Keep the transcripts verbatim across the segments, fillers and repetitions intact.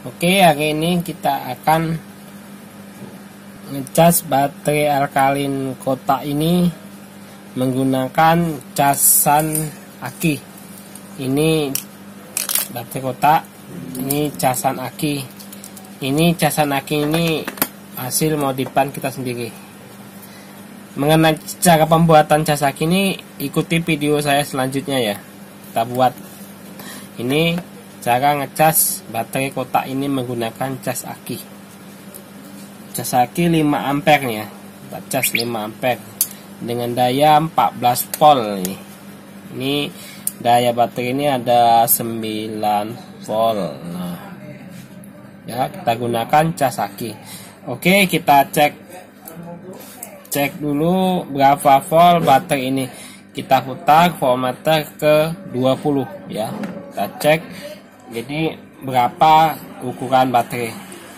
Oke, hari ini kita akan ngecas baterai alkalin kotak ini menggunakan casan aki. Ini baterai kotak, ini casan aki. Ini casan aki ini hasil modifan kita sendiri. Mengenai cara pembuatan cas aki ini, ikuti video saya selanjutnya ya. Kita buat ini cara ngecas baterai kotak ini menggunakan cas aki. Cas aki lima ampere ya. Kita cas lima ampere dengan daya empat belas volt ini. Ini daya baterai ini ada sembilan volt. Nah, ya, kita gunakan cas aki. Oke, kita cek cek dulu berapa volt baterai ini. Kita putar voltmeter ke dua puluh ya. Kita cek jadi berapa ukuran baterai.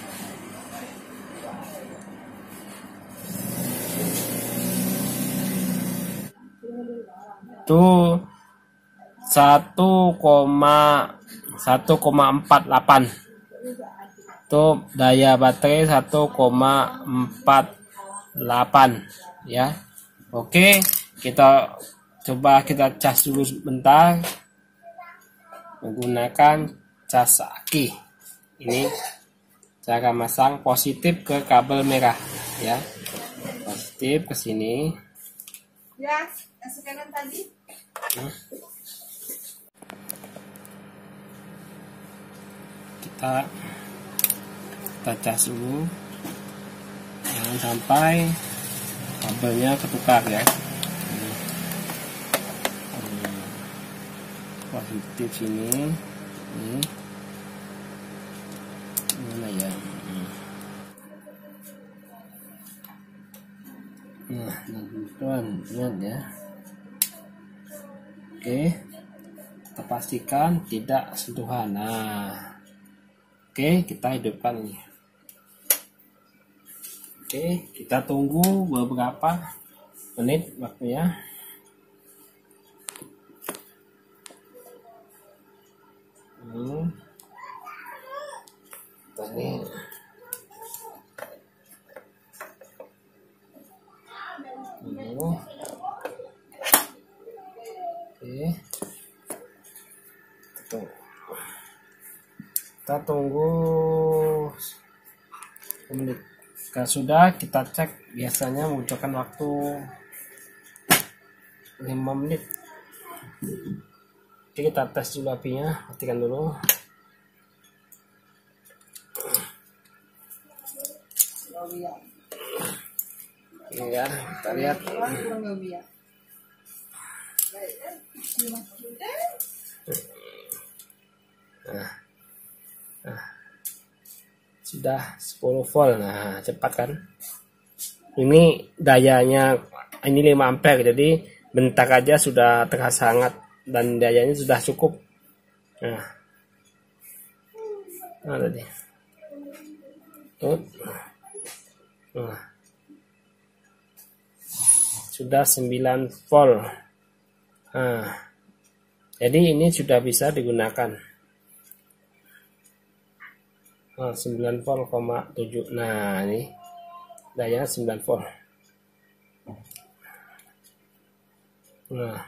Itu satu koma empat delapan. Itu daya baterai satu koma empat delapan ya. Oke, kita coba kita cas dulu sebentar menggunakan cas aki. Ini cara masang positif ke kabel merah ya. Positif ke sini. Ya, yang tadi. Nah. Kita kita cas dulu. Jangan sampai kabelnya ketukar ya. Positif sini, ini mana ya? Nah, teman-teman lihat ya. Oke, kita pastikan tidak sentuhan. Nah, oke, kita hidupkan ini. Oke, kita tunggu beberapa menit waktunya. Hmm. Tadi dulu. Oke, tunggu. Kita tunggu menit. Kalau sudah, kita cek, biasanya membutuhkan waktu lima menit. Oke, kita tes dulu apinya, matikan dulu. Ini ya, kita lihat. Nah, nah, sudah sepuluh volt. Nah, cepat kan? Ini dayanya, ini lima ampere, jadi bentar aja sudah terasa hangat. Dan dayanya sudah cukup. Nah, nah tadi, tuh, nah, sudah sembilan volt. Nah, jadi ini sudah bisa digunakan. Nah, sembilan volt koma tujuh. Nah, ini dayanya sembilan volt. Nah.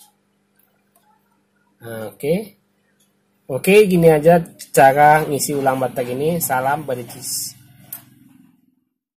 Oke, okay. Oke, okay, gini aja cara ngisi ulang baterai ini. Salam beritis.